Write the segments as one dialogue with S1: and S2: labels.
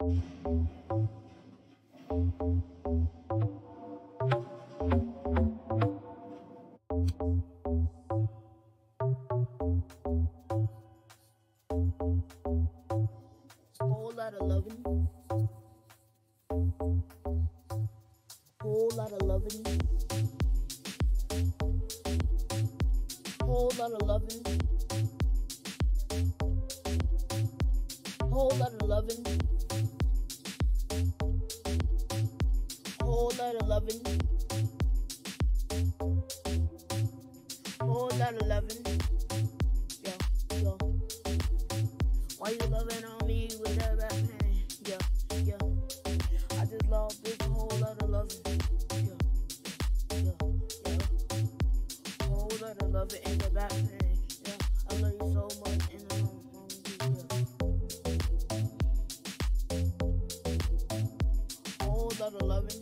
S1: Whole lot of loving. Whole lot of loving. Whole lot of loving. Whole lot of loving. Whole lot of loving. Whole lot of loving. Yeah, yeah. Why you loving on me with that rap hand? Yeah, yeah. I just love this whole lot of loving. Yeah, yeah, yeah. Whole lot of loving in the back hand. Yeah, I love you so much in the home. Yeah. Whole lot of loving.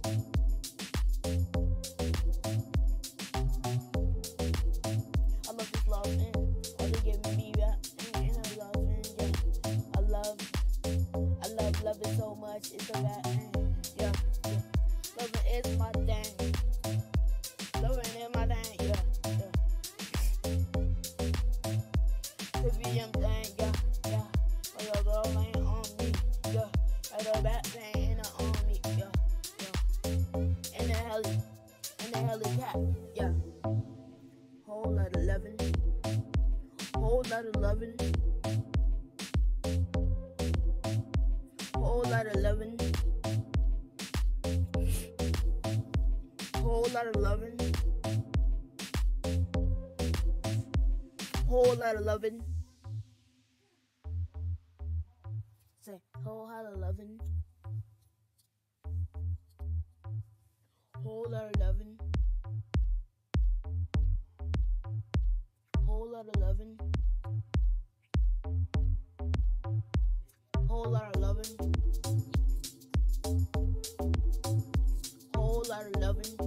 S1: I love this love and all they give me rap and I love and yeah. I love it so much. It's a rap and yeah, yeah. Loving is my thing. Loving is my thing, yeah, yeah. Could be thing, yeah, yeah. Oh, your girl ain't on me, yeah. Like a rap thing and on me, yeah, yeah. In the heli cat, yeah. Whole lot of loving. Whole lot of loving. Whole lot of loving. Whole lot of loving. Whole lot of loving. Say whole lot of loving. Whole lot of loving. Whole lot of loving. Whole lot of loving. Whole lot of loving.